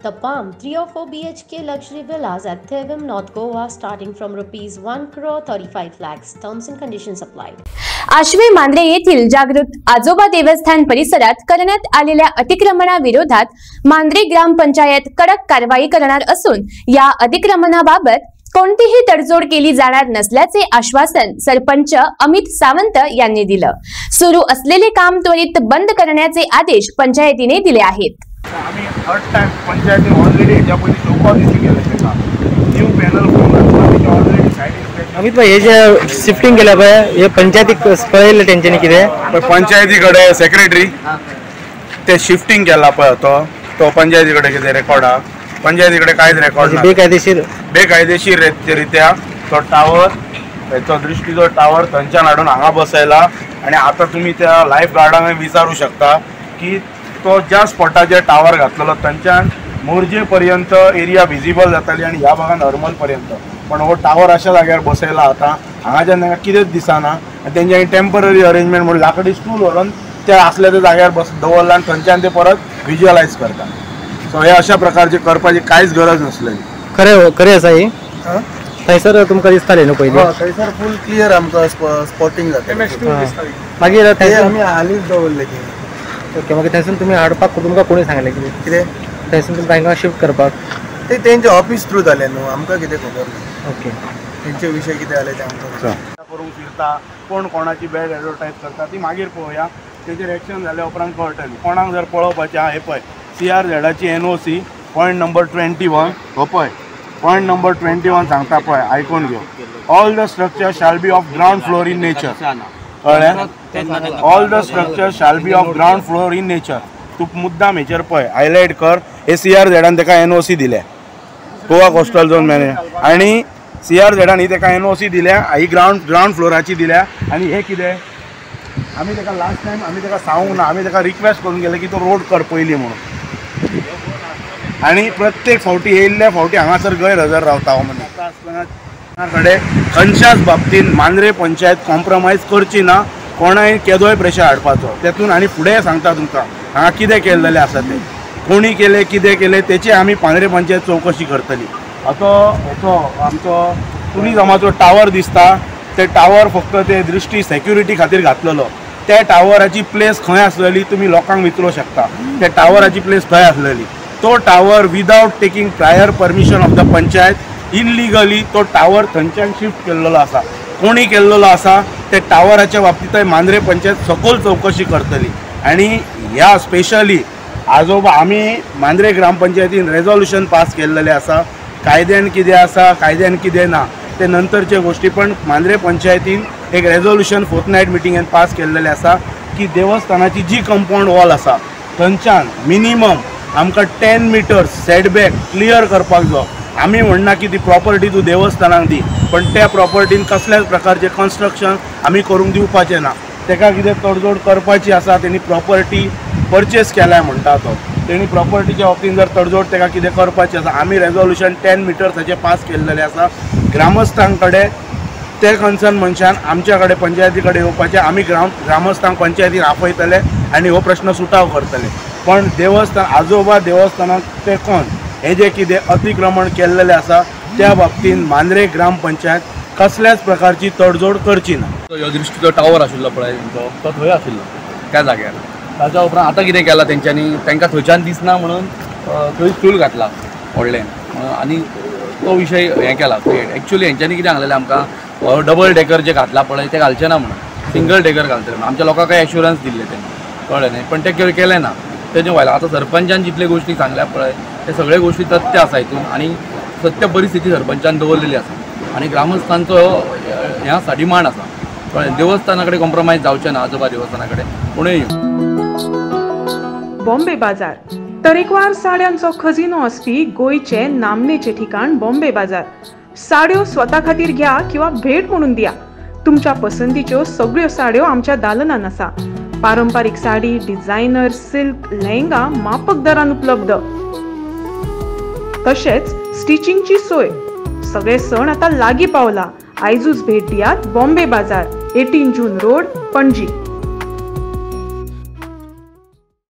The Palm, 3 or 4 BHK luxury villas at Thevim, North Goa, starting from rupees 1,35 lakhs. Terms and conditions apply. Ashwem Mandrem येथील जागृत आजोबा देवस्थान परिसरात करण्यात आलेल्या अतिक्रमणाविरोधात मांद्रे ग्रामपंचायत कडक कारवाई करणार असून या अतिक्रमणाबाबत कोणतीही तडजोड केली जाणार नसल्याचे आश्वासन सरपंच अमित सावंत यांनी दिलं। सुरू असलेले काम त्वरित बंद करण्याचे आदेश पंचायतीने दिले आहेत। आम्ही थर्ड टाइम पंचायतीने ऑलरेडी याच्या पहिले लोकॉल इश्यू केलं त्याचा new panel form already side Amit भाई, हे जे शिफ्टिंग केलं पाहिजे हे पंचायतीक कळलं टेन्शन किती पंचायतीकडे सेक्रेटरी ते शिफ्टिंग केला पळय तो पंचायतीकडे किती रेकॉर्ड हा पंचायतीकडे काहीच रेकॉर्ड नाही। बेकायदेशीररित्या तो टावर त्याचा दृष्टीचो टावर थंयच्यान हाडून हांगा बसयला आणि आता तुम्ही त्या लाईफ गार्डांक विचारू शकता की तो ज्या स्पॉटाचेर टावर घातलेलो थंयच्यान मोरजे पर्यंत एरिया विजिबल जाताली आणि ह्या भागात नॉर्मल पर्यंत, पण हो टावर अशा जाग्यार बसयला आता हांगाच्यान तांकां कितेंच दिसना आनी तेंच्यांनी टेम्पररी अरेंजमेंट म्हणून लाकडी स्टूल व्हरून त्या असल्या त्या जाग्यार दवरला आनी थंयच्यान ते परत विज्युअलायज करता। सो हे अशा प्रकारचे करपाची कांयच गरज नसलेली। खरें आसा ही थंयसर तुमकां दिसतालें न्हू पयलीं? थंयसर फूल क्लियर आमकां स्पॉटिंग जाता। मागीर आमी हालींच दवरले की ओके, मागीर थंयसून तुमी हाडपाक तुमकां कोणी सांगलें कितें थंयसून तुमकां हांगा शिफ्ट करपाक? ते तेंचे ऑफिस थ्रू जालें न्हू, आमकां कितें खबर ना। ओके, तेंचे विशय कितें जालें ते आमकां करूंक फिरता, कोण कोणाची बॅड एडवर्टायज करता ती मागीर पळोवया, तेजेर एक्शन जाल्या उपरांत कळटली। कोणाक जर पळोवपाचें आहा हे पळय CR-Zची NOC पॉयंट नंबर 21 हो पळय पॉयंट नंबर 21 सांगता पळय, आयकून घेव। All the structure shall be of ground floor in nature, कळ्ळें? All the structure shall be of ground floor in nature. तू मुद्दाम हेचेर पळय हायलायट कर, हे CR-Zन ताका NOC दिल्या, गोवा कोस्टल झोन मॅनेज, आणि CR-Zन ही ताका NOC दिल्या, ही ग्राउंड फ्लोराची दिल्या। आणि हे कितें आमी ताका लास्ट टायम आमी ताका सांगूंक ना, आमी ताका रिक्वेस्ट करून गेले की तो रोड कर पयलीं म्हणून, आणि प्रत्येक फावटी येयल्ल्या फावटी हांगासर गैरहजर रावता हो मनीस। कडेन खंयच्याच बाबतींत मांद्रे पंचायत कॉम्प्रमायज करची ना, कोणाय केदोय प्रेशर हाडपाचो तेतून। आनी फुडें सांगता तुमकां हांगा कितें केल्लेलें आसा तें, कोणी केलें कितें केलें तेची आमी मांद्रे पंचायत चवकशी करतली। आतां हेचो आमचो टुरिजमाचो टावर दिसता, ते टावर फक्त ते दृश्टी सेक्युरिटी खातीर घातलेलो, त्या टावराची प्लेस खंय आसलेली तुमी लोकांक विचारूं शकता, त्या टावराची प्लेस थंय आसलेली। तो tower without taking prior permission of the panchayat illegally तो टावर थंयच्यान शिफ्ट केल्लो आसा। कोणी केल्लो आसा ते टावराच्या बाबतींत मांद्रे पंचायत सखोल चवकशी करतली। आणि ह्या स्पेशली आजोबा आमी मांद्रे ग्रामपंचायतीन रेजोल्युशन पास केल्लेलें आसा, कायद्यान कितें आसा कायद्यान कितें ना ते नंतरचे गोष्टी, पण मांद्रे पंचायतीन एक रेजोल्युशन फोर्थनायट मिटिंगेन पास केल्लेलें आसा की देवस्थानाची जी कंपाऊंड वॉल आसा थंयच्यान मिनिमम आमकां 10 मिटर्स सेटबॅक क्लियर करपाक जाय। आमी म्हणना की ती प्रॉपर्टी तूं देवस्थानाक दी, पण त्या प्रॉपर्टीन कसल्याच प्रकारचें कन्स्ट्रक्शन आमी करूंक दिवपाचें ना। ताका कितें तडजोड करपाची आसा, तेणी प्रॉपर्टी परचेस केल्या म्हणटा तो, तेणी प्रॉपर्टीच्या बाबतींत जर तडजोड ताका कितें करपाची आसा, आमी रेजोल्युशन 10 मिटर्साचें पास केल्लेलें आसा। ग्रामस्थां कडेन ते कन्सर्न मनशान आमच्या कडेन पंचायती कडेन येवपाचें, आमी ग्रामस्थांक पंचायतीन आपयतले आनी हो प्रश्न सुटाव करतले। पण देवस्थान आजोबा देवस्थानाक तेकोन हे जे कितें अतिक्रमण केल्लेलें आसा त्या बाबतींत मांद्रे ग्रामपंचायत कसल्याच प्रकारची तडजोड करची ना। ह्यो दृश्टीचो टावर आशिल्लो पळय तो थंय आशिल्लो त्या जाग्यार, ताच्या उपरांत आतां कितें केलां तेंच्यांनी, तांकां थंयच्यान दिसना म्हणून थंय स्टूल घातला व्हडलें, आनी तो विशय हें केला क्रिएट। एक्चुअली हेंच्यांनी कितें सांगलेलें आमकां डबल डेकर जे घातला पळय ते घालचे ना म्हणून, सिंगल डेकर घालतले म्हणून आमच्या लोकांक एश्युरन्स दिल्ले तेंनी, कळ्ळें न्ही, पण ते केलें ना। तेजें व्हायला आतां सरपंचान जितले गोश्टी सांगल्या पळय ते सगळे गोश्टी तथ्य आसा हितून, आनी सत्य परिस्थिती सरपंचान दवरलेली आसा, आनी ग्रामस्थांचो हें आसा डिमांड आसा, कळ्ळें? देवस्थाना कडेन कॉम्प्रमायज जावचें ना आजोबा देवस्थाना कडेन कोणूय। बॉम्बे बाजार, तरेकवार साड्यांचो खजिनो आसपी गोंयचे नामनेचे ठिकाण बॉम्बे बाजार। साड्यो स्वता खातीर घ्या किंवा भेट म्हणून दिया, तुमच्या पसंतीच्यो सगळ्यो साड्यो आमच्या दालनान आसा। पारंपारीक साडी, डिझायनर, सिल्क, लेहंगा माफक दरान उपलब्ध, तशेंच स्टिचिंगची सोय। सगळे सण आता लागीं पावला, आयजूच भेट दियात बॉम्बे बाजार, 18 जून रोड, पणजी।